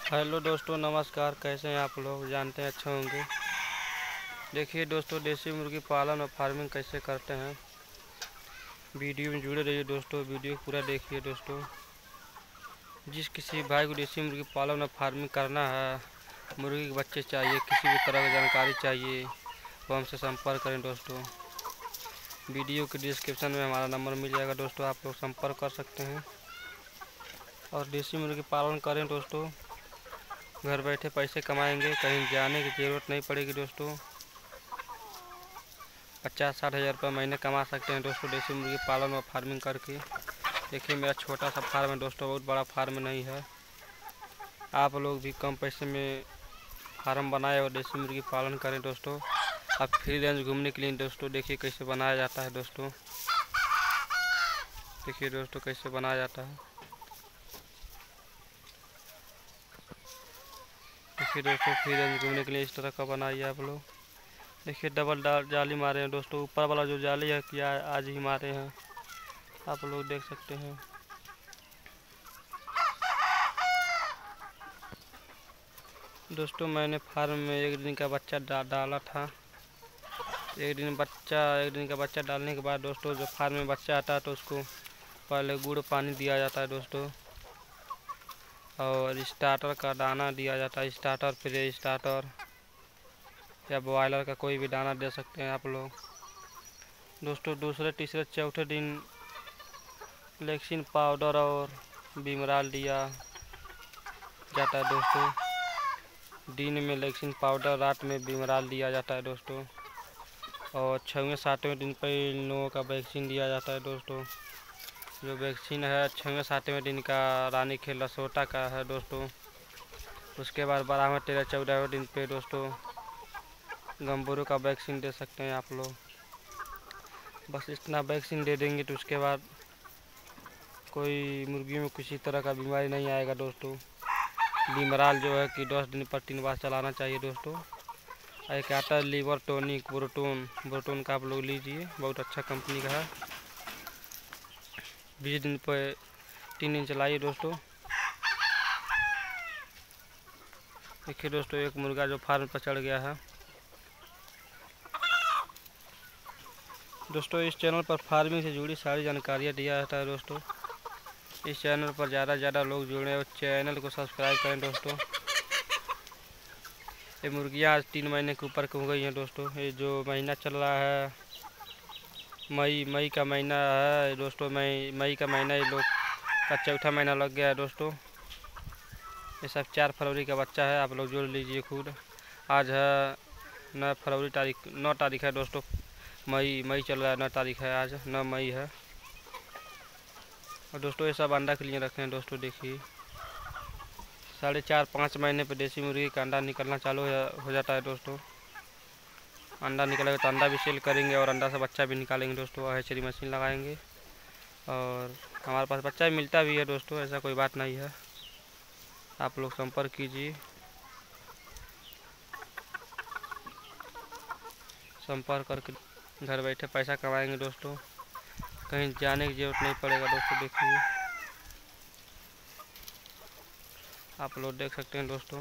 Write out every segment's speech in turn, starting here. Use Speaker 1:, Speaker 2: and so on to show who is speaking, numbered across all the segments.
Speaker 1: Hello दोस्तों, नमस्कार। कैसे हैं आप लोग? जानते हैं अच्छे होंगे। देखिए दोस्तों, देसी मुर्गी पालन और फार्मिंग कैसे करते हैं, वीडियो में जुड़े रहिए दोस्तों। वीडियो पूरा देखिए दोस्तों। जिस किसी भाई को देसी मुर्गी पालन और फार्मिंग करना है, मुर्गी के बच्चे चाहिए, किसी भी तरह की जानकारी चाहिए, वो हमसे संपर्क करें दोस्तों। वीडियो के डिस्क्रिप्शन में हमारा नंबर मिल जाएगा दोस्तों, आप लोग संपर्क कर सकते हैं और देसी मुर्गी पालन करें दोस्तों। घर बैठे पैसे कमाएंगे, कहीं जाने की ज़रूरत नहीं पड़ेगी दोस्तों। 50-60 हज़ार रुपये महीने कमा सकते हैं दोस्तों देसी मुर्गी पालन और फार्मिंग करके। देखिए मेरा छोटा सा फार्म है दोस्तों, बहुत बड़ा फार्म नहीं है। आप लोग भी कम पैसे में फार्म बनाए और देसी मुर्गी पालन करें दोस्तों। आप फ्री रेंज घूमने के लिए दोस्तों देखिए कैसे बनाया जाता है दोस्तों। देखिए दोस्तों कैसे बनाया जाता है। देखिए दोस्तों, फ्री रेंज घूमने के लिए इस तरह का बनाइए आप लोग। देखिए डबल जाली मारे हैं दोस्तों। ऊपर वाला जो जाली है क्या आज ही मारे हैं, आप लोग देख सकते हैं। दोस्तों मैंने फार्म में एक दिन का बच्चा डाला था। एक दिन का बच्चा डालने के बाद दोस्तों जब फार्म में बच्चा आता है तो उसको पहले गुड़ पानी दिया जाता है दोस्तों, और स्टार्टर का दाना दिया जाता है। स्टार्टर, फिर स्टार्टर या बॉयलर का कोई भी दाना दे सकते हैं आप लोग दोस्तों। दूसरे तीसरे चौथे दिन लेक्सिन पाउडर और बिमराल दिया जाता है दोस्तों। दिन में लेक्सिन पाउडर, रात में बिमराल दिया जाता है दोस्तों। और 6वें-7वें दिन पर इन लोगों का वैक्सीन दिया जाता है दोस्तों। जो वैक्सीन है 6वें-7वें दिन का रानीखेत लसोटा का है दोस्तों। उसके बाद 12वें 13 14वें दिन पे दोस्तों गम्बुरु का वैक्सीन दे सकते हैं आप लोग। बस इतना वैक्सीन दे देंगे तो उसके बाद कोई मुर्गी में किसी तरह का बीमारी नहीं आएगा दोस्तों। बिमराल जो है कि 10 दिन पर 3 बार चलाना चाहिए दोस्तों। एक आता है लीवर टॉनिक ब्रोटोन का आप लोग लीजिए, बहुत अच्छा कंपनी का है। 20 दिन पर 3 दिन चलाइए दोस्तों। देखिए दोस्तों एक मुर्गा जो फार्म पर चढ़ गया है दोस्तों। इस चैनल पर फार्मिंग से जुड़ी सारी जानकारियाँ दिया जाता है दोस्तों। इस चैनल पर ज़्यादा से ज़्यादा लोग जुड़े और चैनल को सब्सक्राइब करें दोस्तों। ये मुर्गियाँ आज 3 महीने के ऊपर हो गई हैं दोस्तों। ये जो महीना चल रहा है मई का महीना है दोस्तों। मई का महीना ये लोग का चौथा महीना लग गया है दोस्तों। ये सब 4 फरवरी का बच्चा है, आप लोग जोड़ लीजिए खुद। आज है 9 तारीख है दोस्तों। मई चल रहा है, 9 तारीख है, आज 9 मई है। और दोस्तों ये सब अंडा के लिए रखे हैं दोस्तों। देखिए 4.5-5 महीने पे देसी मुर्गी का अंडा निकलना चालू हो जाता है दोस्तों। अंडा निकलेगा तो अंडा भी सेल करेंगे और अंडा से बच्चा भी निकालेंगे दोस्तों। हैचरी मशीन लगाएंगे और हमारे पास बच्चा भी मिलता भी है दोस्तों, ऐसा कोई बात नहीं है। आप लोग संपर्क कीजिए। संपर्क करके घर बैठे पैसा कमाएंगे दोस्तों, कहीं जाने की ज़रूरत नहीं पड़ेगा दोस्तों। देखिए आप लोग देख सकते हैं दोस्तों।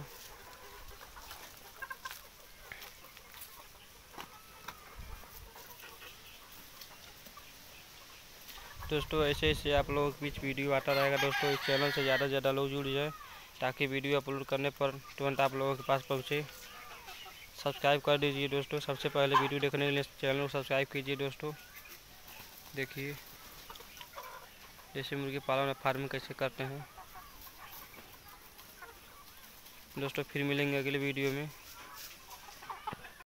Speaker 1: ऐसे ऐसे आप लोगों के बीच वीडियो आता रहेगा दोस्तों। इस चैनल से ज़्यादा से ज़्यादा लोग जुड़ जाए ताकि वीडियो अपलोड करने पर तुरंत आप लोगों के पास पहुँचे। सब्सक्राइब कर दीजिए दोस्तों। सबसे पहले वीडियो देखने के लिए चैनल को सब्सक्राइब कीजिए दोस्तों। देखिए देसी मुर्गी पालन और फार्मिंग कैसे करते हैं दोस्तों। फिर मिलेंगे अगले वीडियो में।